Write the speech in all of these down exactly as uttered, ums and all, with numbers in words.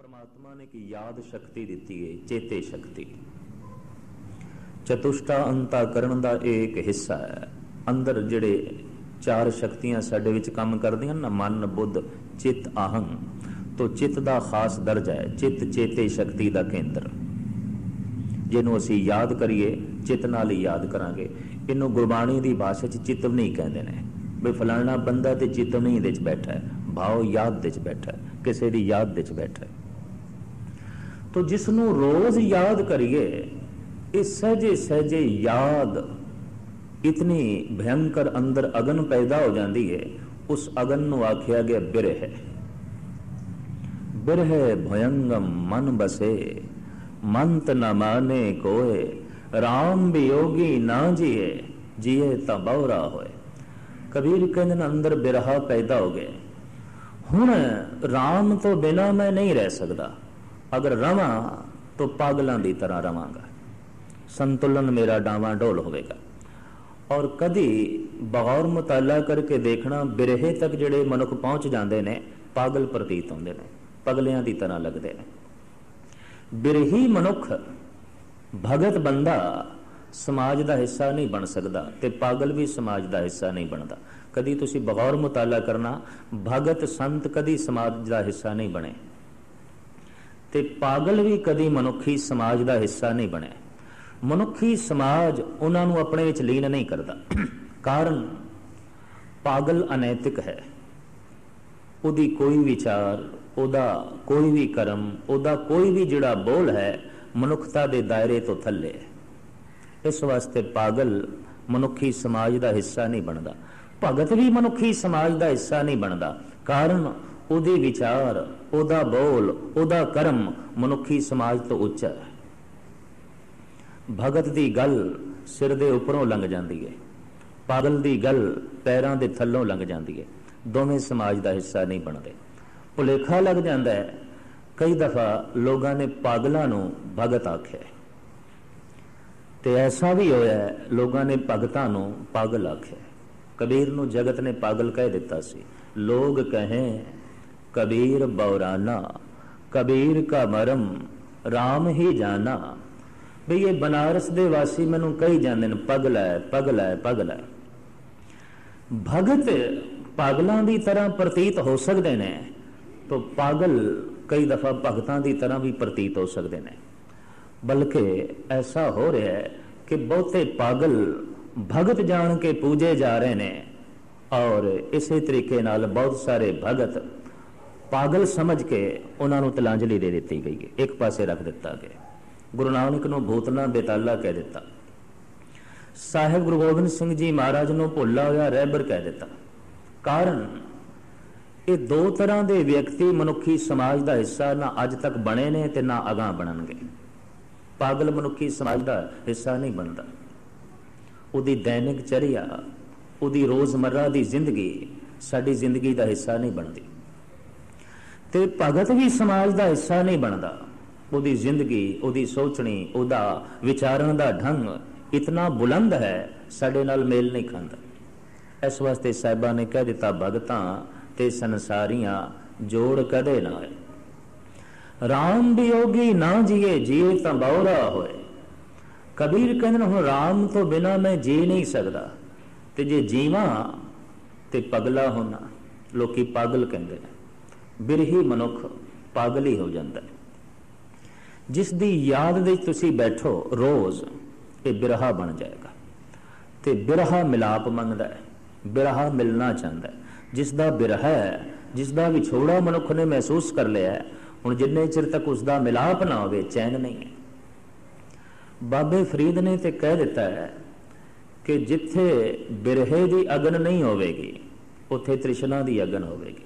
परमात्मा ने की याद शक्ति दी है, चेते शक्ति। चतुष्टा अंताकरण का एक हिस्सा है। अंदर जिहड़े चार शक्तियां साडे विच काम करदियां ना, मन बुद्ध चित्त आहंग, तो चित्त का खास दर्जा है चित्त चेते शक्ति का केंद्र, जिन्हों असीं याद करिए चित्त नाल ही याद करांगे। इनू गुरबाणी की भाषा च चितवनी कहते हैं भी फलाना बंदा तो चितवनी दे बैठा है, भाव याद दे बैठा है, किसी की याद दे बैठा है। तो जिसनों रोज याद करिए इस सहजे सहजे याद इतनी भयंकर अंदर अगन पैदा हो जाती है। उस अगन को आख्या गया बिरह। बिरह भयंगम मन बसे, मंत न माने कोय, राम वियोगी ना जिए, जिए ता बौरा होए। कबीर कहते अंदर बिरहा पैदा हो गए। हुण राम तो बिना मैं नहीं रह सकता, अगर रवां तो पागलों की तरह रवांगा, संतुलन मेरा डावां डोल होवेगा। और कदी बगौर मुताला करके देखना, बिरहे तक जिहड़े मनुख पहुंच जाते हैं पागल प्रतीत होंदे ने, पगलियां की तरह लगते हैं। बिरही मनुख भगत बंदा समाज का हिस्सा नहीं बन सकता, ते पागल भी समाज का हिस्सा नहीं बनता। कदी तुसी बगौर मुताला करना, भगत संत कदी समाज का हिस्सा नहीं बने, ते पागल भी कदी मनुखी समाज का हिस्सा नहीं बने। मनुखी समाज उन्होंने अपने विच लीन नहीं करता, कारण पागल अनैतिक है। उदी कोई विचार, उदा कोई भी कर्म, उदा कोई भी जिहड़ा बोल है मनुखता के दायरे तो थले है। इस वास्ते पागल मनुखी समाज का हिस्सा नहीं बनता। भगत भी मनुखी समाज का हिस्सा नहीं बनता, कारण उहदे विचार, उहदा बोल, उहदा कर्म मनुखी समाज तो उच्चा है। भगत की गल सिर दे उपरों लंघ जाती है, पागल की गल पैरों के थलों लंघ जाती है। दोवें समाज का हिस्सा नहीं बनते। भुलेखा लग जाता है, कई दफा लोगों ने पागलों को भगत आख्या, तो ऐसा भी होया है लोगों ने भगतां को पागल आख्या। कबीर नूं जगत ने पागल कह दिता सी। लोग कहें कबीर बौराना, कबीर का मरम राम ही जाना। भी ये बनारस दे वासी मैनू कही जाते हैं पगला है, पगला है, पगला है। भगत पागलों की तरह प्रतीत हो सकते हैं, तो पागल कई दफा भगतां की तरह भी प्रतीत हो सकते हैं। बल्कि ऐसा हो रहा है कि बहुते पागल भगत जान के पूजे जा रहे हैं, और इसी तरीके नाल बहुत सारे भगत पागल समझ के उन्होंने तिलांजलि दे दी गई है, एक पासे रख दिता गया। गुरु नानक नूं भूतना बेताला कह दिता, साहिब गुरु गोबिंद सिंह जी महाराज नूं भुला होया रहबर कह दिता। कारण ये दो तरह के व्यक्ति मनुखी समाज का हिस्सा ना अज तक बने ने ते ना अगां बनणगे। पागल मनुखी समाज का हिस्सा नहीं बनता। उहदी दैनिक चर्या, उहदी रोजमर्रा की जिंदगी साडी जिंदगी का हिस्सा नहीं बनती। ते भगत भी समाज का हिस्सा नहीं बनता। उहदी जिंदगी, उहदी सोचनी, उहदा विचारण का ढंग इतना बुलंद है, साडे नाल मेल नहीं खाता। इस वास्ते साहिबा ने कह दिता, भगतां ते संसारियां जोड़ कदे ना होए। राम वियोगी ना जिए, जिए तां बौरा होए। कबीर कहते हुण राम तो बिना मैं जी नहीं सकता, ते जे जीवां ते पगला होना। लोकी पागल कहते हैं। बिरही मनुख पागल ही हो जाता है। जिस दी याद दे तुसी बैठो रोज, ये बिरहा बन जाएगा। ते बिरहा मिलाप मंगदा है, बिरहा मिलना चाहता है। जिसदा बिरहा है, जिसदा विछोड़ा मनुख ने महसूस कर लिया है, हुण जिन्ने चिर तक उसका मिलाप ना होवे चैन नहीं है। बाबे फरीद ने तो कह दिता है कि जिथे बिरहे की अगन नहीं होवेगी, उत्थे तृष्णा की अगन होवेगी।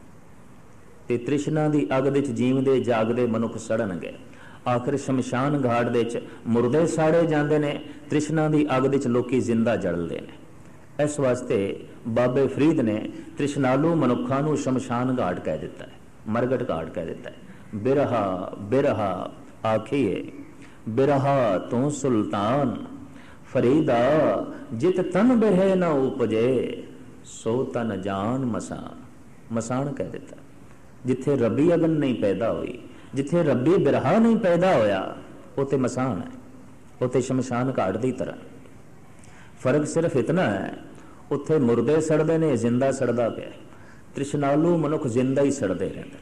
ते तृष्णा की अग विच जीवदे जागदे मनुख सड़नगे। आखिर शमशान घाट दे च मुर्दे साड़े जाते हैं, तृष्णा की अग विच लोकी जिंदा जलते हैं। इस वास्ते बाबे फरीद ने तृष्णालु मनुखा नूं शमशान घाट कह दिता है, मरगट घाट कह दिता है। बिरहा बिरहा आखिए, बिरहा तू सुल्तान, फरीदा जित तन बिरहे न उपजे, सो तन जान मसान। मसान कह दिता। जिथे रबी अगन नहीं पैदा हुई, जिथे रब्बी बिरहा नहीं पैदा होया उत्थे मसान है, उत्थे शमशान घाट की तरह। फर्क सिर्फ इतना है, उत्थे मुर्दे सड़ते ने, जिंदा सड़दा पिया। तृष्णालु मनुख जिंदा ही सड़ते रहते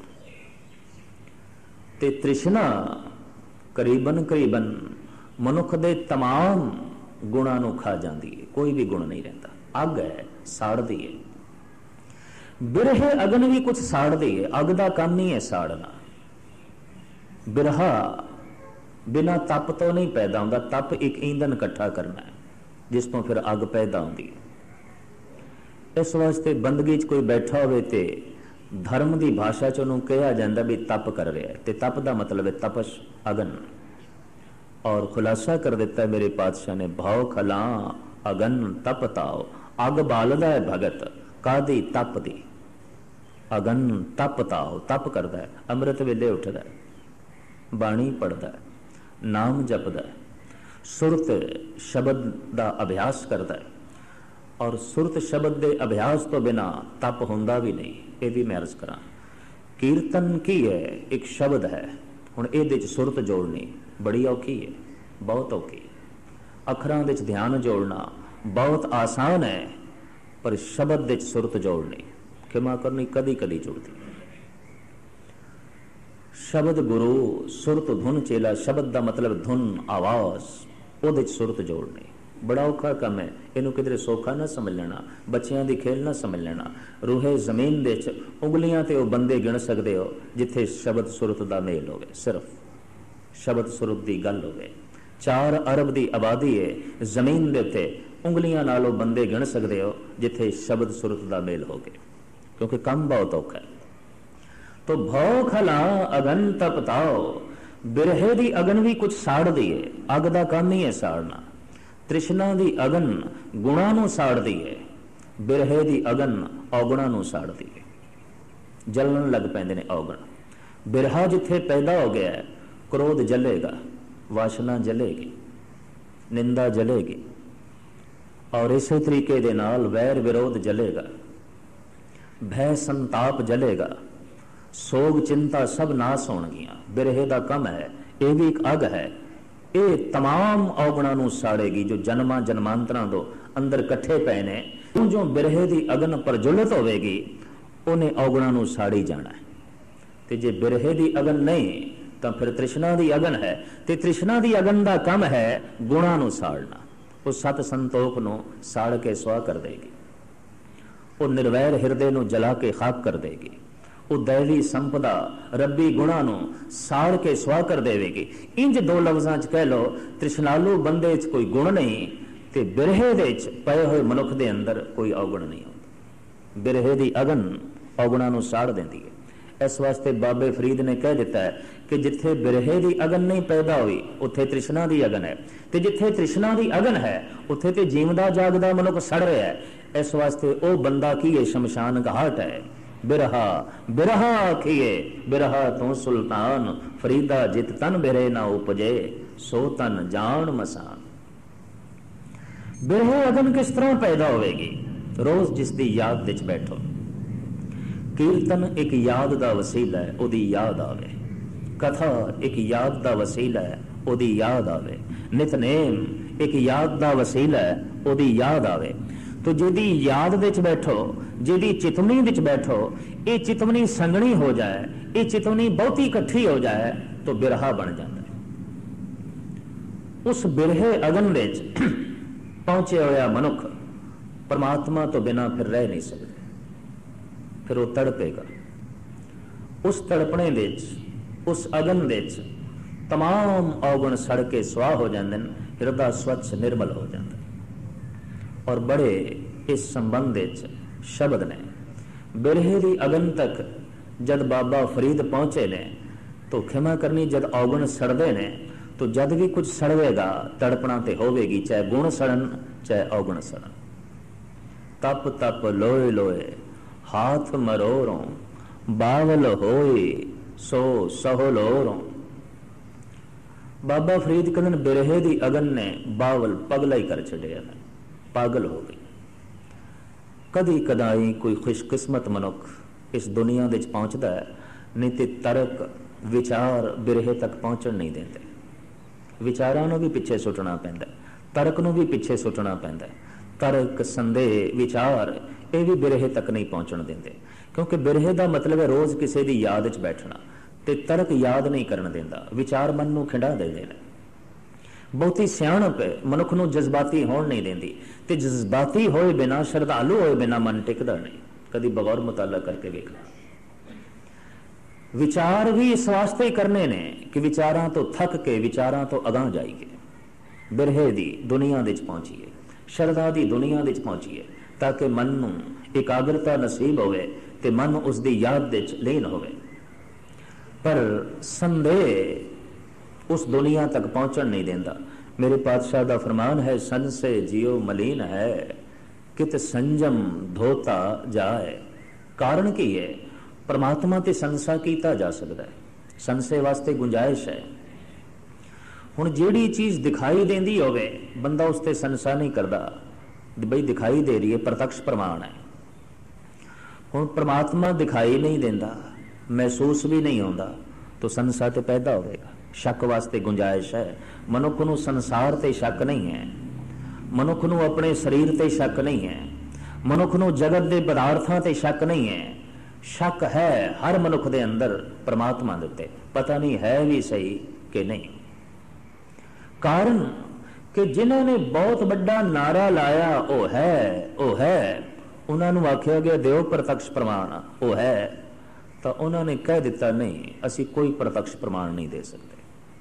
ते तृष्णा करीबन करीबन मनुख दे तमाम गुणां नूं खा जाती है, कोई भी गुण नहीं रहता। अग है, साड़दी है। बिरहे अगन भी कुछ साड़दी है, अग दा काम नहीं है साड़ना। बिरहा बिना तप तो नहीं पैदा होता, तप एक ईंधन इकट्ठा करना है जिस तो फिर अग पैदा होती है। इस वास्ते बंदगी च कोई बैठा हो ते धर्म की भाषा च उन्होंने कहा जाता भी तप कर रहा है, ते तप का मतलब है तपश, अगन। और खुलासा कर दिता मेरे पातशाह ने, भाव खला अगन तप ताओ। अग बालदा है भगत कादी तप दी, अगन तप ताओ, तप करता है, अमृत वेले उठता है, बाणी पढ़ता है, नाम जपदा है, सुरत शब्द का अभ्यास करता है। और सुरत शब्द के अभ्यास तो बिना तप होंदा भी नहीं। ये भी मैं अर्ज करा, कीर्तन की है एक शब्द है, हुण इहदे च सुरत जोड़नी बड़ी औखी है, बहुत औखी। अखरां दे च ध्यान जोड़ना बहुत आसान है, पर शब्द दे च सुरत जोड़नी खिमा करनी कदी कदी जुड़ती। शब्द गुरु, सुरत धुन चेला। शब्द का मतलब धुन, आवाज, उहदे च सुरत जोड़नी बड़ा औखा काम है। इनू किधरे सौखा ना समझ लेना, बच्चों की खेल ना समझ लेना। रूहे जमीन दे च उंगलियां ते वो बंदे गिण सकते हो जिथे शब्द सुरत का मेल होवे, सिर्फ शब्द सुरत की गल होवे। चार अरब की आबादी है जमीन के उत्ते, उंगलियां नालों बंदे गिण सकते हो जिथे शब्द सुरत का मेल हो गए, क्योंकि काम बहुत औखा है। तो भौ खला अगन तपताओ, बिरहे दी अगन भी कुछ साड़ दी है, अग दा काम नहीं है साड़ना। तृष्णा दी अगन गुणा नूं साड़ दी है, बिरहे दी अगन औगुणा नूं साड़ दी है। जलन लग पैंदे ने औगण। बिरहा जिथे पैदा हो गया है, क्रोध जलेगा, वासना जलेगी, निंदा जलेगी, और इस तरीके दे नाल वैर विरोध जलेगा, भय संताप जलेगा, सोग चिंता सब नाश होणगियां। बिरहे दा कम है, यह भी एक अग है, ये तमाम औगुणां नूं साड़ेगी जो जन्मां जन्मांतरां तो अंदर कट्ठे पए ने। जो बिरहे दी अगन प्रज्वलित होवेगी उन्हें औगुणां नूं साड़ी जाना है। ते जे बिरहे दी अगन नहीं तो फिर तृष्णा दी अगन है, ते तृष्णा दी अगन दा कम है गुणां नूं साड़ना। वो सत संतोख नूं साड़ के स्वाह कर देगी, वो निर्वैर हिरदे नूं जला के खाक कर देगी, वो दैवी संपदा रब्बी गुणा नूं साड़ के स्वाह कर देवेगी। इंज दो लफ्जां च कह लो, तृष्णालु बंदे च कोई गुण नहीं ते बिरहे दे च पए होए मनुख दे अंदर कोई अवगुण नहीं होता। बिरहे दी अगन अवगुणा नूं साड़ देंदी है। इस वास्ते बाबे फरीद ने कह दिता है कि जिथे बिरहे दी अगन नहीं पैदा हुई उत्थे तृष्णा दी अगन है, ते जिथे तृष्णा दी अगन है उत्थे ते जीवदा जागदा मनुख सड़ रहा है। इस वास्ते ओ बंदा की है शमशान घाट है। बिरहा बिरहा आखिए बिरहा तू सुल्तान, फरीदा जित तन बिरे ना उपजे सो तन जान मसान। बिरहे अगन किस तरह पैदा होगी? रोज जिसकी याद विच बैठो। कीर्तन एक याद का वसीला है, ओदी याद आवे। कथा एक याद का वसीला है, ओदी याद आवे। नितनेम एक याद का वसीला है, ओदी याद आवे। तो जिहदी याद विच बैठो, जिहदी चितवनी विच बैठो, ये चितवनी संगनी हो जाए, ये चितवनी बहुती इकट्ठी हो जाए तो बिरहा बन जाता है। उस बिरहे अगन विच पहुंचे होया मनुख परमात्मा तो बिना फिर रह नहीं सकता, फिर वो तड़पेगा। उस तड़पने विच, उस अगन विच तमाम अवगुण सड़ के स्वाह हो जाते हैं, हृदय स्वच्छ निर्मल हो जाता है। और बड़े इस संबंध विच शब्द ने बिरहे दी अगन तक जद बाबा फरीद पहुंचे ने तो खिमा करनी, जद अवगुण सड़ते ने तो जद भी कुछ सड़वेगा तड़पना ते होवेगी, चाहे गुण सड़न चाहे अवगुण सड़न। तप तप लोए लोए हाथ मरोरों, बावल होए सो सहोलोरों। बाबा फरीद कहते बिरहे दी अगन ने बावल पगला ही कर छड़िया, पागल हो गई। कदी कदाई कोई खुशकिस्मत मनुख इस दुनिया विच पहुंचता है, नहीं तो तरक विचार बिरहे तक पहुँचण नहीं देंदे। विचारां नूं भी पिछे सुटना पैंदा, तर्क नूं भी पिछे सुटना पैंदा। तर्क, संदेह, विचार ये भी बिरहे तक नहीं पहुँचण देंदे, क्योंकि बिरहे का मतलब है रोज़ किसी की याद च बैठना, ते तर्क याद नहीं करन देंदा, विचार मन नूं खिंडा देंदे ने। बहुती सियाणप मनुख नूं जज्बाती होण नहीं देंदी, ते जज्बाती होए बिना, श्रद्धालु होए बिना मन टिकदा नहीं। कभी बगौर मुताला करके वेखना। विचार भी इस वास्ते ही करने ने कि विचारां तो थक के विचारां तो अगां जाइए, बिरहे दी दुनिया दे च पहुंचीए, शरदा दी दुनिया दे च पहुंचीए, ताकि मन नूं एकाग्रता नसीब होवे ते मन उसदी याद दे च लीन होवे। पर संदेह उस दुनिया तक पहुंचण नहीं देंदा। मेरे पातशाह दा फरमान है, सन से जियो मलीन है, कित संजम धोता जाए। कारण की है, परमात्मा ते संसा कीता जा सकता है, संसे वास्ते गुंजाइश है। हुण जिहड़ी चीज़ दिखाई देंदी होवे बंदा उस ते संसा नहीं करदा, बई दिखाई दे रही है, प्रत्यक्ष प्रमाण है। हुण परमात्मा दिखाई नहीं देंदा, महसूस भी नहीं होंदा, तो संसा ते पैदा होवेगा। शक वास्ते गुंजाइश है। मनुख नूं संसार ते शक नहीं है, मनुख नूं अपने शरीर ते शक नहीं है, मनुख नूं जगत दे पदार्थां ते शक नहीं है। शक है हर मनुख दे अंदर परमात्मा दे उत्ते, पता नहीं है भी सही कि नहीं। कारण कि जिन्हां ने बहुत बड़ा नारा लाया ओ है ओ है, उन्हां नूं आख्या गया दिओ प्रत्यक्ष प्रमाण ओ है, तो उन्होंने कह दिता नहीं असी कोई प्रत्यक्ष प्रमाण नहीं दे सकते।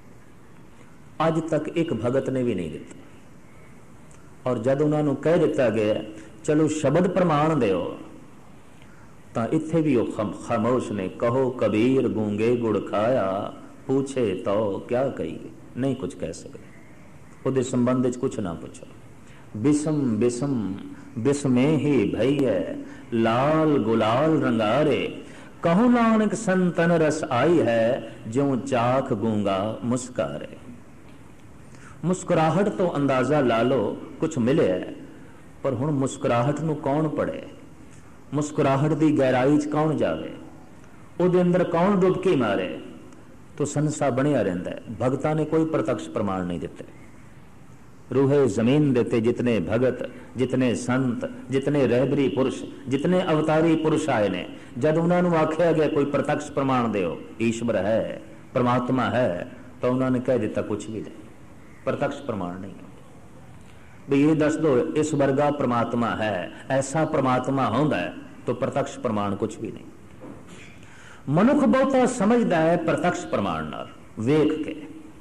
अज तक एक भगत ने भी नहीं दिता। और जब उन्होंने कह दिता गया चलो शब्द प्रमाण दिओ, तो इत्थे भी वो खामोश ने। कहो कबीर गूंगे गुड़ खाया, पूछे तो क्या कहिए, नहीं कुछ कह सकते। उहदे संबंध च कुछ ना पूछो। बिसम बिसम बिसमे ही भई है, लाल गुलाल रंगारे, कहूं नानक संतन रस आई है, ज्यों चाख गूंगा मुस्कारे। मुस्कुराहट तो अंदाजा ला लो कुछ मिले है, पर हुण मुस्कुराहट नूं कौन पढ़े, मुस्कुराहट की गहराई च कौन जावे, उहदे अंदर कौन डुबकी मारे, तो संसा बनिया रहिंदा है। भगतां ने कोई प्रत्यक्ष प्रमाण नहीं दिते। रूहे जमीन देते जितने भगत, जितने संत, जितने रहबरी पुरुष, जितने अवतारी पुरुष आए ने, जब उन्होंने आख्या गया कोई प्रत्यक्ष प्रमाण दो ईश्वर है, परमात्मा है, तो उन्होंने कह दिता कुछ भी नहीं, प्रत्यक्ष प्रमाण नहीं। भी ये दस दो इस वर्गा परमात्मा है, ऐसा परमात्मा होंदा है, तो प्रत्यक्ष प्रमाण कुछ भी नहीं। मनुख बहुता समझदा है प्रत्यक्ष प्रमाण नाल वेख के,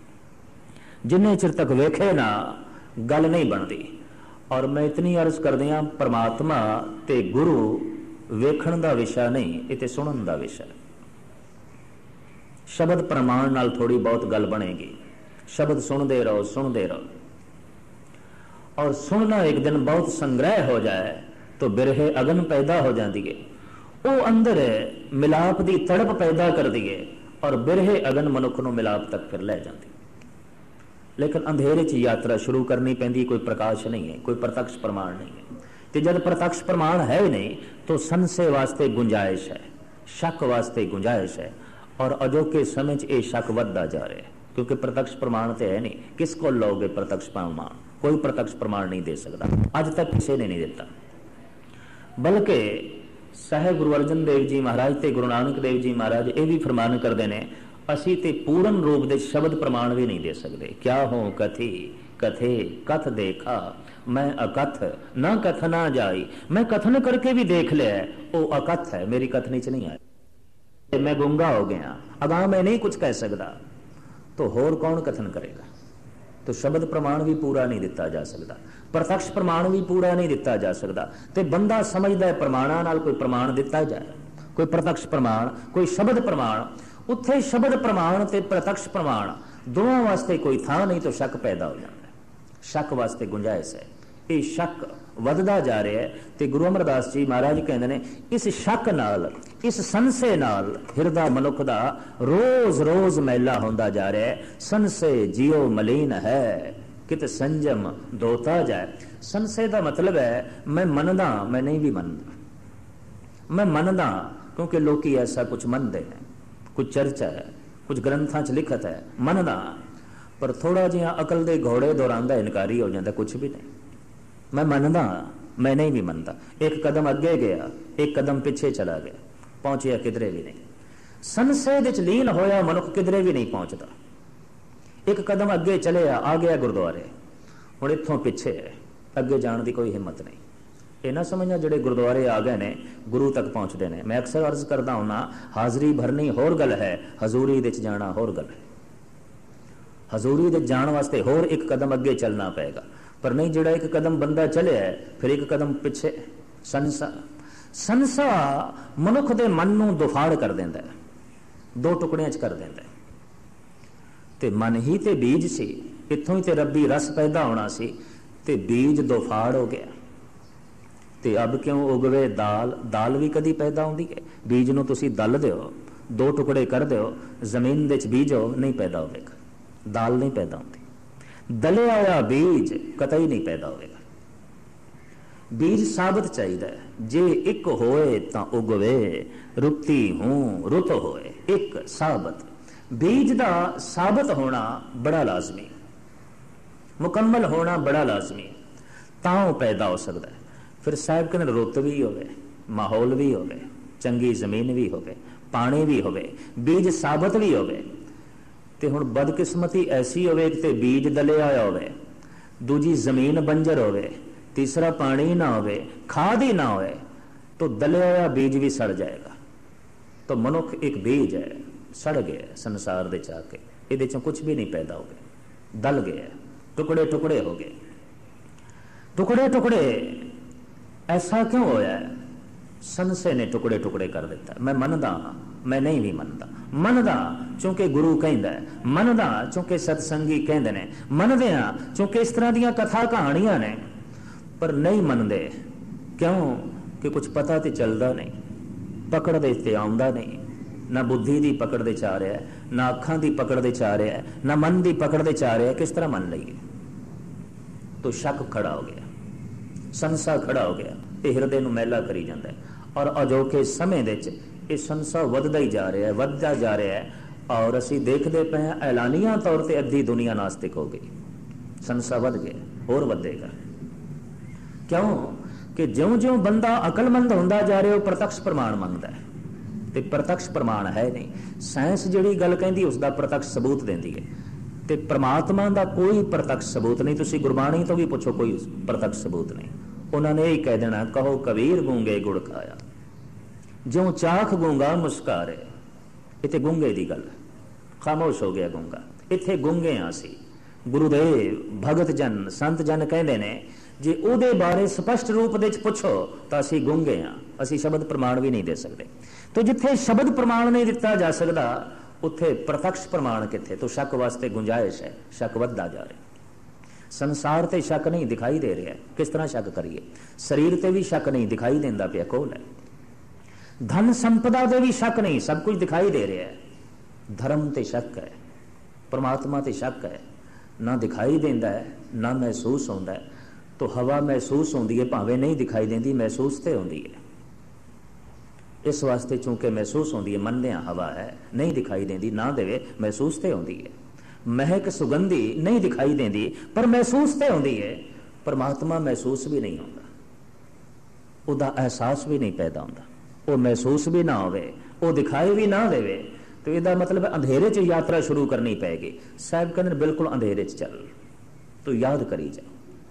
जिन्ने चिर तक वेखे ना गल नहीं बनती। और मैं इतनी अर्ज कर दिया, परमात्मा ते गुरु वेखण दा विषय नहीं, इते सुनन दा विषय। शब्द प्रमाण नाल थोड़ी बहुत गल बनेगी, शब्द सुनते रहो सुनते रहो, और सुनना एक दिन बहुत संग्रह हो जाए तो बिरहे अगन पैदा हो जाती है, वो अंदर मिलाप की तड़प पैदा कर दी है, और बिरहे अगन मनुख नूं मिलाप तक फिर ले जाती। लेकिन अंधेरे च यात्रा शुरू करनी पैंदी, कोई प्रकाश नहीं है, कोई प्रत्यक्ष प्रमाण नहीं है। तो जब प्रत्यक्ष प्रमाण है ही नहीं, तो संशय वास्ते गुंजाइश है, शक वास्ते गुंजाइश है, और अजोके समय च ये शक वधदा जा रहा है, क्योंकि प्रत्यक्ष प्रमाण तो है नहीं। किसको लोगे प्रत्यक्ष प्रमाण? कोई प्रत्यक्ष प्रमाण नहीं दे सकता, अज तक किसी ने नहीं दिता। बल्कि साहेब गुरु अर्जन देव जी महाराज ते गुरु नानक देव जी महाराज ये भी फरमान करते हैं, असी ते पूर्ण रूप दे शब्द प्रमाण भी नहीं दे सकते। क्या हो कथी कथे कथ देखा, मैं अकथ ना कथना जाई, मैं कथन करके भी देख लिया, वो अकथ है, मेरी कथनी च नहीं आया, मैं गुंगा हो गया, अगा मैं नहीं कुछ कह सकता, तो होर कौन कथन करेगा? तो शब्द प्रमाण भी पूरा नहीं दिता जा सकता, प्रत्यक्ष प्रमाण भी पूरा नहीं दिता जा सकता। तो बंदा समझदा है प्रमाणा नाल कोई प्रमाण दिता जाए, कोई प्रत्यक्ष प्रमाण, कोई शब्द प्रमाण। उत्थे शब्द प्रमाण ते प्रत्यक्ष प्रमाण दोनों वास्ते कोई था नहीं, तो शक पैदा हो जाता है, शक वास्ते गुंजाइश है। ये शक वधदा जा रहा है, तो गुरु अमरदास जी महाराज कहते हैं, इस शक नाल, इस संशय नाल हिरदा मनुख दा रोज रोज मैला होंदा जा रहा है। संशय जियो मलीन है, कित संजम धोता जाए। संशय का मतलब है मैं मनदा, मैं नहीं भी मनदा, मैं मनदा क्योंकि लोग ऐसा कुछ मनते हैं, कुछ चर्चा है, कुछ ग्रंथां च लिखत है, मनदा, पर थोड़ा जिहा अकल दे घोड़े दौड़ांदा इनकारी हो जाता, कुछ भी नहीं। मैं मनदा, मैं नहीं भी मनदा। एक कदम अगे गया, एक कदम पिछे चला गया, पहुंचया किधरे भी नहीं। संशय विच लीन होया मनुख किधरे भी नहीं पहुंचता। एक कदम अगे चलिया, आ गया गुरुद्वारे, हुण इत्थों पिछे है, अगे जाने की कोई हिम्मत नहीं। ये ना समझना जिहड़े गुरुद्वारे आ गए ने गुरु तक पहुँचते हैं। मैं अक्सर अर्ज करता हूँ ना, हाज़री भरनी होर गल है, हजूरी दे जाना होर गल है। हजूरी दे जाने वास्ते होर एक कदम अगे चलना पेगा, पर नहीं जिहड़ा एक कदम बंदा चले है फिर एक कदम पिछे। संसा संसा मनुख दे मन नूं दुफाड़ कर देंदा है, दो टुकड़ियां च कर देंदा है। ते मन ही ते बीज सी, इत्थों ही ते रब्बी रस पैदा होना सी, ते बीज दुफाड़ हो गया। ते अब क्यों उगवे दाल, दाल भी कदी पैदा होंदी है। बीज नूं तुसीं दल दिओ, दो टुकड़े कर दिओ, जमीन दे च बीजो, नहीं पैदा होवेगा, दाल नहीं पैदा होती। दले आया बीज कतई नहीं पैदा होवेगा। बीज साबित चाहिए, जे एक होए तां उगवे, रुती हूं रुत होए, एक साबित। बीज दा साबित होना बड़ा लाजमी, मुकम्मल होना बड़ा लाजमी, तां पैदा हो सकता है। फिर साहब कहने रुत भी होवे, माहौल भी होवे, चंगी जमीन भी होवे, पानी भी होवे, बीज साबित भी होवे। ते हुण बदकिस्मती ऐसी होवे कि बीज दले आया होवे, दूजी जमीन बंजर होवे, तीसरा पानी ना होवे, खाद ही ना होवे, तो दले आया बीज भी सड़ जाएगा। तो मनुख एक बीज है, सड़ गया संसार दे चाके, इहदे चों कुछ भी नहीं पैदा हो गया, दल गया, टुकड़े टुकड़े हो गए। टुकड़े टुकड़े ऐसा क्यों होया है? संशय ने टुकड़े टुकड़े कर दिता। मैं मनदा, मैं नहीं भी मनदा। मनदा चूंकि गुरु कहंदा है, मनदा चूंकि सतसंगी कहंदे ने, मनदे हां चूंकि इस तरह दीयां कथा कहानियां ने, पर नहीं मनदे क्यों कि कुछ पता तो चलता नहीं, पकड़ दे ते आउंदा नहीं। ना बुद्धि की पकड़ दे चाह रहा है, ना अखां की पकड़ दे चाह रहा है, ना मन की पकड़ दे चाह रहा है। किस तरह मन लईए? तो शक खड़ा हो गया, संसा खड़ा हो गया, ये हिरदे नूं मैला करी जाता है। और अजोके समय दे विच ये संसा वधदा ही जा रहा है, वधदा जा रहा है। और असी देखते पे हैं ऐलानिया तौर पर अद्धी दुनिया नास्तिक हो गई, संसा वध गया, होर वधेगा। क्यों कि ज्यों ज्यों बंदा अकलमंद होंदा जा रहा है, प्रत्यक्ष प्रमाण मंगदा है, ते प्रत्यक्ष प्रमाण है नहीं। साइंस जिहड़ी गल कहंदी उसका प्रत्यक्ष सबूत देंदी है, ते परमात्मा का कोई प्रत्यक्ष सबूत नहीं। तुसीं गुरबाणी तो भी पुछो, कोई प्रत्यक्ष सबूत नहीं। उन्होंने यही कह देना, कहो कबीर गूंगे गुड़ खाया, ज्यों चाख गूंगा मुस्कारे। इत्थे गूंगे की गल, खामोश हो गया गूंगा, इत्थे गूंगे हाँ सी। गुरुदेव भगत जन संत जन कहते ने, जे उहदे बारे स्पष्ट रूप दे पुछो तो असी गूंगे हाँ, असी शब्द प्रमाण भी नहीं दे सकते। तो जिथे शब्द प्रमाण नहीं दिता जा सकता, उत्थे प्रत्यक्ष प्रमाण किथे? तो शक वास्ते गुंजाइश है, शक वधदा जा रहा। संसार ते शक नहीं दिखाई दे रहा है, किस तरह शक करिए? शरीर ते भी शक नहीं दिखाई देंदा पिया, कोल है। धन संपदा ते भी शक नहीं, सब कुछ दिखाई दे रहा है। धर्म ते शक है, परमात्मा ते शक है, ना दिखाई देंदा है ना महसूस होंदा है। तो हवा महसूस होंदी है, भावें नहीं दिखाई देंदी, महसूस ते होंदी है। इस वास्ते चूंकि महसूस होंदी है, मनदे हवा है, नहीं दिखाई देंदी, ना देवे महसूस ते होंदी है। महक सुगंधी नहीं दिखाई देंदी, पर महसूस ते होंदी है। परमात्मा महसूस भी नहीं होंदा, उहदा एहसास भी नहीं पैदा होंदा। वो महसूस भी ना होवे, वो दिखाई भी ना देवे, तो इसका मतलब अंधेरे च यात्रा शुरू करनी पैगी। साहब कहते बिल्कुल अंधेरे च चल, तो याद करी जा।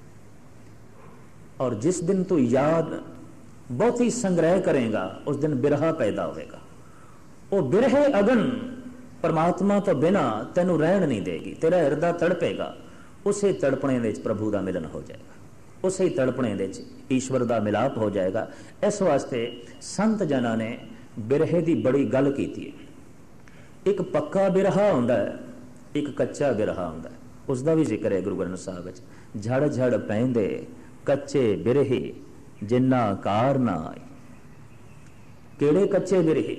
और जिस दिन तू याद बहुत ही संग्रह करेगा, उस दिन बिरहा पैदा होगा। वो बिरहे अगन परमात्मा तो बिना तेनू रहन नहीं देगी, तेरा हिरदा तड़पेगा। उसे तड़पने दे प्रभु का मिलन हो जाएगा, उसे ही तड़पने दे ईश्वर का मिलाप हो जाएगा। इस वास्ते संत जना ने बिरहे की बड़ी गल की है। एक पक्का बिरहा होंदा है, एक कच्चा बिरहा होंदा है, उसका भी जिक्र है गुरु ग्रंथ साहब विच। झड़ झड़ पैंदे कच्चे बिरहे जिन्ना कार ना आए। केड़े कच्चे बिरहे?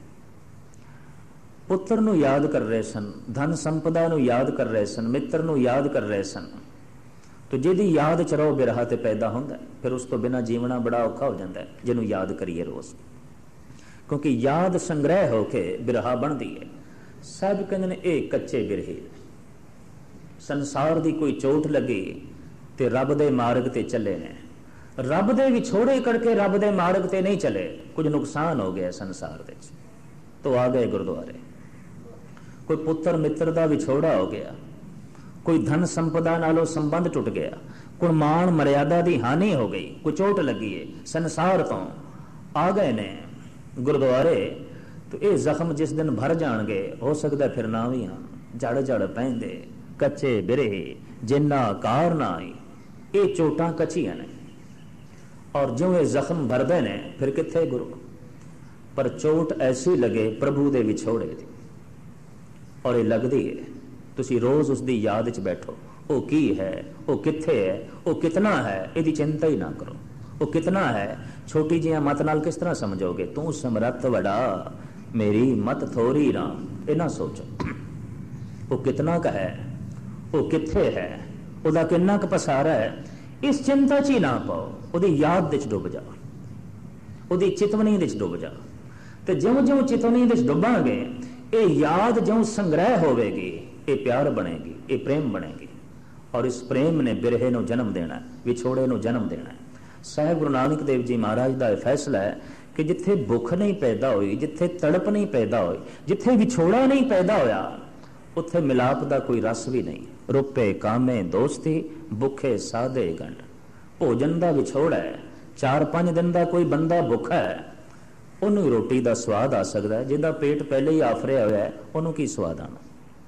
पुत्र नू याद कर रहे सन, धन संपदा नू याद कर रहे सन, मित्र नू याद कर रहे सन। तो जिहदी याद च रहो बिरहा ते पैदा होंदा है, फिर उस तो बिना जीवना बड़ा औखा हो जाता है, जिन्हों याद करिए रोज। क्योंकि याद संग्रह होके बिरहा बनती है। ਸਾਹਿਬ ਕਹਿੰਦੇ ਨੇ ਇਹ ਕੱਚੇ ਬਿਰਹੇ, ਸੰਸਾਰ ਦੀ ਕੋਈ ਚੋਟ ਲੱਗੀ ਤੇ ਰੱਬ ਦੇ ਮਾਰਗ ਤੇ ਚੱਲੇ ਨੇ, ਰੱਬ ਦੇ ਵਿਛੋੜੇ ਕਰਕੇ ਰੱਬ ਦੇ ਮਾਰਗ ਤੇ ਨਹੀਂ ਚਲੇ, ਕੁਝ ਨੁਕਸਾਨ ਹੋ ਗਿਆ ਸੰਸਾਰ ਦੇ ਵਿੱਚ, ਤੋ ਆ ਗਏ ਗੁਰਦੁਆਰੇ। ਕੋਈ ਪੁੱਤਰ ਮਿੱਤਰ ਦਾ ਵਿਛੋੜਾ ਹੋ ਗਿਆ, ਕੋਈ ਧਨ ਸੰਪਦਾ ਨਾਲੋਂ ਸੰਬੰਧ ਟੁੱਟ ਗਿਆ, ਕੋਈ ਮਾਣ ਮਰਿਆਦਾ ਦੀ ਹਾਨੀ ਹੋ ਗਈ, ਕੋਈ ਚੋਟ ਲੱਗੀ ਹੈ, ਸੰਸਾਰ ਤੋਂ ਆ ਗਏ ਨੇ ਗੁਰਦੁਆਰੇ, ਤੇ ਇਹ ਜ਼ਖਮ ਜਿਸ ਦਿਨ ਭਰ ਜਾਣਗੇ ਹੋ ਸਕਦਾ ਫਿਰ ਨਾ ਵੀ ਆਣ, ਜੜ ਜੜ ਪੈਂਦੇ ਕੱਚੇ ਬਿਰਹੇ ਜਿੰਨਾ ਕਾਰ ਨਾ ਆਈ। ਇਹ ਚੋਟਾਂ ਕੱਚੀਆਂ ਨੇ, ਔਰ ਜਿਉਂ ਇਹ ਜ਼ਖਮ ਭਰਦੇ ਨੇ ਫਿਰ ਕਿੱਥੇ ਗੁਰੂ। ਪਰ ਚੋਟ ਐਸੀ ਲੱਗੇ ਪ੍ਰਭੂ ਦੇ ਵਿਛੋੜੇ ਦੀ, ਔਰ ਇਹ ਲੱਗਦੀ ਹੈ ਤੁਸੀਂ ਰੋਜ਼ ਉਸ ਦੀ ਯਾਦ 'ਚ ਬੈਠੋ, ਉਹ ਕੀ ਹੈ, ਉਹ ਕਿੱਥੇ ਹੈ, ਉਹ ਕਿਤਨਾ ਹੈ, ਇਹਦੀ ਚਿੰਤਾ ਹੀ ਨਾ ਕਰੋ। ਉਹ ਕਿਤਨਾ ਹੈ ਛੋਟੀ ਜਿਹੀ ਮਤ ਨਾਲ ਕਿਸ ਤਰ੍ਹਾਂ ਸਮਝੋਗੇ, ਤੂੰ ਸਮਰੱਥ ਵਡਾ ਮੇਰੀ ਮਤ ਥੋੜੀ ਨਾ, ਇਹ ਨਾ ਸੋਚੋ। ਉਹ ਕਿਤਨਾ ਕ ਹੈ, ਉਹ ਕਿੱਥੇ ਹੈ, ਉਹਦਾ ਕਿੰਨਾ ਕੁ ਪਸਾਰਾ ਹੈ, ਇਸ ਚਿੰਤਾ 'ਚ ਹੀ ਨਾ ਪਾਓ, ਉਹਦੀ ਯਾਦ ਵਿੱਚ ਡੁੱਬ ਜਾ, ਉਹਦੀ ਚਿਤਵਨੀ ਵਿੱਚ ਡੁੱਬ ਜਾ। ਤੇ ਜਿਉਂ ਜਿਉਂ ਚਿਤਵਨੀ ਵਿੱਚ ਡੁੱਬਾਂਗੇ ਇਹ ਯਾਦ ਜਿਉਂ ਸੰਗ੍ਰਹਿ ਹੋਵੇਗੀ, ਇਹ ਪਿਆਰ ਬਣੇਗੀ, ਇਹ ਪ੍ਰੇਮ ਬਣੇਗੀ, ਔਰ ਇਸ ਪ੍ਰੇਮ ਨੇ ਬਿਰਹੇ ਨੂੰ ਜਨਮ ਦੇਣਾ, ਵਿਛੋੜੇ ਨੂੰ ਜਨਮ ਦੇਣਾ। ਸਾਹਿਬ ਗੁਰੂ ਨਾਨਕ ਦੇਵ ਜੀ ਮਹਾਰਾਜ ਦਾ ਇਹ ਫੈਸਲਾ ਹੈ ਕਿ ਜਿੱਥੇ ਭੁੱਖ ਨਹੀਂ ਪੈਦਾ ਹੋਈ, ਜਿੱਥੇ ਤੜਪ ਨਹੀਂ ਪੈਦਾ ਹੋਈ, ਜਿੱਥੇ ਵਿਛੋੜਾ ਨਹੀਂ ਪੈਦਾ ਹੋਇਆ, ਉੱਥੇ ਮਿਲਾਪ ਦਾ ਕੋਈ ਰਸ ਵੀ ਨਹੀਂ। ਰੁਪੇ ਕਾਮੇ ਦੋਸਤੀ ਭੁੱਖੇ ਸਾਦੇ ਗੰਢ। ਭੋਜਨ ਦਾ ਵਿਛੋੜਾ ਹੈ, ਚਾਰ ਪੰਜ ਦਿਨ ਦਾ ਕੋਈ ਬੰਦਾ ਭੁੱਖਾ ਹੈ, ਉਹਨੂੰ ਹੀ ਰੋਟੀ ਦਾ ਸਵਾਦ ਆ ਸਕਦਾ ਹੈ, ਜਿਹਦਾ ਪੇਟ ਪਹਿਲੇ ਹੀ ਆਫਰਿਆ ਹੋਇਆ ਹੈ ਉਹਨੂੰ ਕੀ ਸਵਾਦ ਆਣਾ।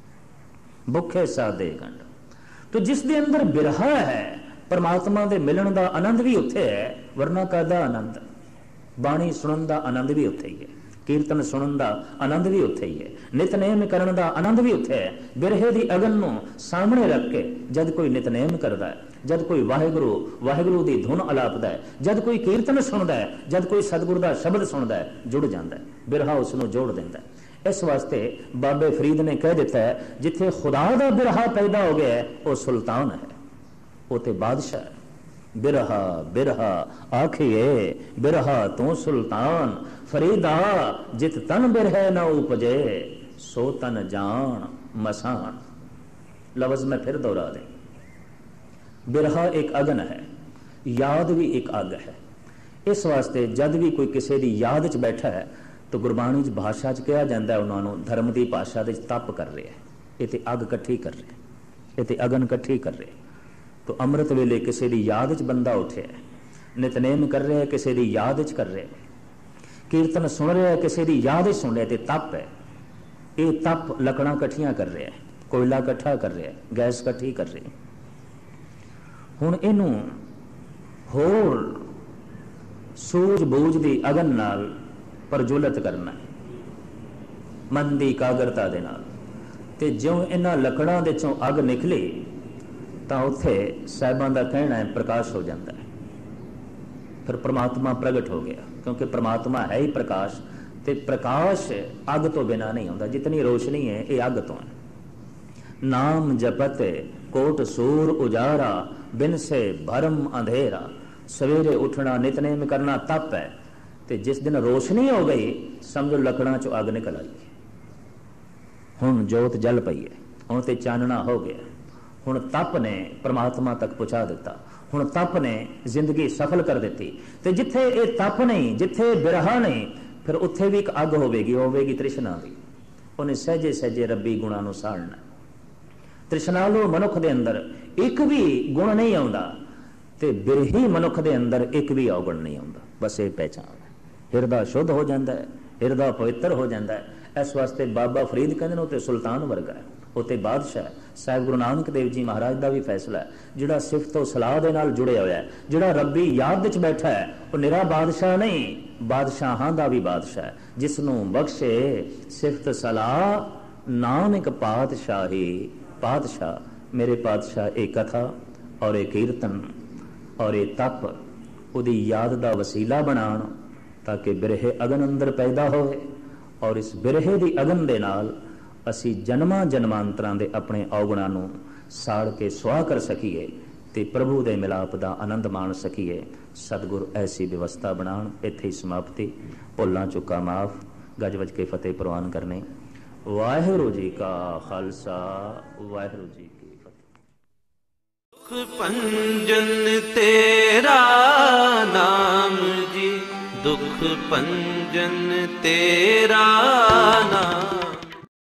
ਭੁੱਖੇ ਸਾਦੇ ਗੰਢ। ਤੋ ਜਿਸ ਦੇ ਅੰਦਰ ਬਿਰਹਾ ਹੈ, ਪਰਮਾਤਮਾ ਦੇ ਮਿਲਣ ਦਾ ਆਨੰਦ ਵੀ ਉੱਥੇ ਹੈ, ਵਰਨਾ ਕਾਹਦਾ ਆਨੰਦ। ਬਾਣੀ ਸੁਣਨ ਦਾ ਆਨੰਦ ਵੀ ਉੱਥੇ ਹੀ ਹੈ, ਕੀਰਤਨ ਸੁਣਨ ਦਾ ਆਨੰਦ ਵੀ ਉੱਥੇ ਹੀ ਹੈ, ਨਿਤਨੇਮ ਕਰਨ ਦਾ ਆਨੰਦ ਵੀ ਉੱਥੇ ਹੈ। ਬਿਰਹੇ ਦੀ ਅਗਨ ਨੂੰ ਸਾਹਮਣੇ ਰੱਖ ਕੇ ਜਦ ਕੋਈ ਨਿਤਨੇਮ ਕਰਦਾ ਹੈ, ਜਦ ਕੋਈ ਵਾਹਿਗੁਰੂ ਵਾਹਿਗੁਰੂ ਦੀ ਧੁਨ ਅਲਾਪਦਾ ਹੈ, ਜਦ ਕੋਈ ਕੀਰਤਨ ਸੁਣਦਾ ਹੈ, ਜਦ ਕੋਈ ਸਤਿਗੁਰ ਦਾ ਸ਼ਬਦ ਸੁਣਦਾ ਹੈ, ਜੁੜ ਜਾਂਦਾ ਹੈ, ਬਿਰਹਾ ਉਸ ਨੂੰ ਜੋੜ ਦਿੰਦਾ ਹੈ। ਇਸ ਵਾਸਤੇ ਬਾਬੇ ਫਰੀਦ ਨੇ ਕਹਿ ਦਿੱਤਾ ਹੈ, ਜਿੱਥੇ ਖੁਦਾ ਦਾ ਬਿਰਹਾ ਪੈਦਾ ਹੋ ਗਿਆ ਉਹ ਸੁਲਤਾਨ ਹੈ, ਉਹ ਤੇ ਬਾਦਸ਼ਾਹ ਹੈ। ਬਿਰਹਾ ਬਿਰਹਾ ਆਖੀਏ ਬਿਰਹਾ ਤੂੰ ਸੁਲਤਾਨ, ਫਰੀਦਾ ਜਿਤ ਤਨ ਬਿਰਹੈ ਨਾ ਉਪਜੇ, ਸੋ ਤਨ ਜਾਣ ਮਸਾਨ। ਲਫ਼ਜ਼ ਮੈਂ ਫਿਰ दोहरा दें, ਬਿਰਹਾ ਇੱਕ ਅਗਨ ਹੈ, ਯਾਦ ਵੀ ਇੱਕ ਅੱਗ ਹੈ। ਇਸ ਵਾਸਤੇ ਜਦ ਵੀ ਕੋਈ ਕਿਸੇ ਦੀ ਯਾਦ 'ਚ ਬੈਠਾ ਹੈ ਤਾਂ ਗੁਰਬਾਣੀ 'ਚ ਭਾਸ਼ਾ 'ਚ ਕਿਹਾ ਜਾਂਦਾ ਉਹਨਾਂ ਨੂੰ ਧਰਮ ਦੀ ਭਾਸ਼ਾ ਦੇ 'ਚ ਤਪ ਕਰ ਰਿਹਾ, ਇਹ ਤੇ ਅੱਗ ਇਕੱਠੀ ਕਰ ਰਿਹਾ, ਇਹ ਤੇ ਅਗਨ ਇਕੱਠੀ ਕਰ ਰਿਹਾ। तो अमृत वेले किसी की याद च बंदा उठे, नितनेम कर रहा है किसी की याद च कर रहा है, कीर्तन सुन रहा है किसी की याद च सुन रहा है, तो तप है। ये तप लकड़ां कट्ठियां कर रहा है, कोयला कट्ठा कर रहा है, गैस कट्ठी कर रही है। हुण इनू होर सूझ-बूझ दी अगन नाल प्रज्वलित करना मन दी एकाग्रता दे नाल। ते ज्यों इन्हां लकड़ां दे चों अग निकली ਤਾਂ ਉੱਥੇ ਸਾਹਿਬਾਂ ਦਾ ਕਹਿਣਾ ਹੈ ਪ੍ਰਕਾਸ਼ ਹੋ ਜਾਂਦਾ ਹੈ, ਫਿਰ ਪ੍ਰਮਾਤਮਾ ਪ੍ਰਗਟ ਹੋ ਗਿਆ, ਕਿਉਂਕਿ ਪ੍ਰਮਾਤਮਾ ਹੈ ਹੀ ਪ੍ਰਕਾਸ਼, ਤੇ ਪ੍ਰਕਾਸ਼ ਅੱਗ ਤੋਂ ਬਿਨਾ ਨਹੀਂ ਹੁੰਦਾ। ਜਿਤਨੀ ਰੋਸ਼ਨੀ ਹੈ ਇਹ ਅੱਗ ਤੋਂ ਹੈ। ਨਾਮ ਜਪਤ ਕੋਟ ਸੂਰ ਉਜਾਰਾ, ਬਿਨ ਸੇ ਭਰਮ ਅੰਧੇਰਾ। ਸਵੇਰੇ ਉੱਠਣਾ ਨਿਤਨੇਮ ਕਰਨਾ ਤਪ ਹੈ, ਤੇ ਜਿਸ ਦਿਨ ਰੋਸ਼ਨੀ ਹੋ ਗਈ ਸਮਝੋ ਲੱਕੜਾਂ ਚੋਂ ਅੱਗ ਨਿਕਲ ਆਈ। ਹੁਣ ਜੋਤ ਜਲ ਪਈ ਹੈ, ਹੁਣ ਤੇ ਚਾਨਣਾ ਹੋ ਗਿਆ। ਹੁਣ ਤਪ ਨੇ ਪਰਮਾਤਮਾ ਤੱਕ ਪਹੁੰਚਾ ਦਿੱਤਾ, ਹੁਣ ਤਪ ਨੇ ਜ਼ਿੰਦਗੀ ਸਫਲ ਕਰ ਦਿੱਤੀ। ਤੇ ਜਿੱਥੇ ਇਹ ਤਪ ਨਹੀਂ, ਜਿੱਥੇ ਬਿਰਹਾ ਨਹੀਂ, ਫਿਰ ਉੱਥੇ ਵੀ ਇੱਕ ਅੱਗ ਹੋਵੇਗੀ, ਹੋਵੇਗੀ ਤ੍ਰਿਸ਼ਨਾ ਦੀ। ਉਹਨੇ ਸਹਿਜੇ ਸਹਿਜੇ ਰੱਬੀ ਗੁਣਾਂ ਨੂੰ ਸਾੜਨਾ। ਤ੍ਰਿਸ਼ਨਾਲੂ ਮਨੁੱਖ ਦੇ ਅੰਦਰ ਇੱਕ ਵੀ ਗੁਣ ਨਹੀਂ ਆਉਂਦਾ, ਤੇ ਬਿਰਹੀ ਮਨੁੱਖ ਦੇ ਅੰਦਰ ਇੱਕ ਵੀ ਔਗਣ ਨਹੀਂ ਆਉਂਦਾ। ਬਸ ਇਹ ਪਹਿਚਾਨ ਹੈ, ਹਿਰਦਾ ਸ਼ੁੱਧ ਹੋ ਜਾਂਦਾ ਹੈ, ਹਿਰਦਾ ਪਵਿੱਤਰ ਹੋ ਜਾਂਦਾ ਹੈ। ਇਸ ਵਾਸਤੇ ਬਾਬਾ ਫਰੀਦ ਕਹਿੰਦੇ ਨੇ ਉਹ ਤੇ ਸੁਲਤਾਨ ਵਰਗਾ ਹੈ, ਉਹ ਤੇ ਬਾਦਸ਼ਾਹ ਹੈ। ਸਾਹਿਬ ਗੁਰੂ ਨਾਨਕ ਦੇਵ ਜੀ ਮਹਾਰਾਜ ਦਾ ਵੀ ਫੈਸਲਾ ਹੈ, ਜਿਹੜਾ ਸਿਫਤੋ ਸਲਾਹ ਦੇ ਨਾਲ ਜੁੜਿਆ ਹੋਇਆ ਹੈ, ਜਿਹੜਾ ਰੱਬੀ ਯਾਦ ਵਿੱਚ ਬੈਠਾ ਹੈ, ਉਹ ਨਿਰਾ ਬਾਦਸ਼ਾਹ ਨਹੀਂ, ਬਾਦਸ਼ਾਹਾਂ ਦਾ ਵੀ ਬਾਦਸ਼ਾਹ ਹੈ। ਜਿਸ ਨੂੰ ਬਖਸ਼ੇ ਸਿਫਤ ਸਲਾਹ ਨਾਨਕ ਪਾਤਸ਼ਾਹੀ। ਪਾਤਸ਼ਾਹ ਮੇਰੇ ਪਾਤਸ਼ਾਹ ਇਹ ਕਥਾ ਔਰ ਇਹ ਕੀਰਤਨ ਔਰ ਇਹ ਤਪ ਉਹਦੀ ਯਾਦ ਦਾ ਵਸੀਲਾ ਬਣਾਉਣ, ਤਾਂ ਕਿ ਬਿਰਹੇ ਅਗਨ ਅੰਦਰ ਪੈਦਾ ਹੋਵੇ, ਔਰ ਇਸ ਬਿਰਹੇ ਦੀ ਅਗਨ ਦੇ ਨਾਲ ਅਸੀਂ ਜਨਮਾਂ ਜਨਮਾਂਤਰਾਂ ਦੇ ਆਪਣੇ ਔਗਣਾਂ ਨੂੰ ਸਾੜ ਕੇ ਸੁਆਹ ਕਰ ਸਕੀਏ ਤੇ ਪ੍ਰਭੂ ਦੇ ਮਿਲਾਪ ਦਾ ਆਨੰਦ ਮਾਣ ਸਕੀਏ। ਸਤਿਗੁਰ ਐਸੀ ਵਿਵਸਥਾ ਬਣਾਉਣ। ਇੱਥੇ ਹੀ ਸਮਾਪਤੀ। ਭੁੱਲਾਂ ਚੁੱਕਾ ਮਾਫ। ਗੱਜ ਵੱਜ ਕੇ ਫਤਿਹ ਪ੍ਰਵਾਨ ਕਰਨੇ। ਵਾਹਿਗੁਰੂ ਜੀ ਕਾ ਖਾਲਸਾ, ਵਾਹਿਗੁਰੂ ਜੀ ਕੀ ਫਤਿਹ। ਦੁਖ ਭੰਜਨ ਤੇਰਾ ਨਾਮ ਜੀ, ਦੁਖ ਭੰਜਨ ਤੇਰਾ ਨਾਮ।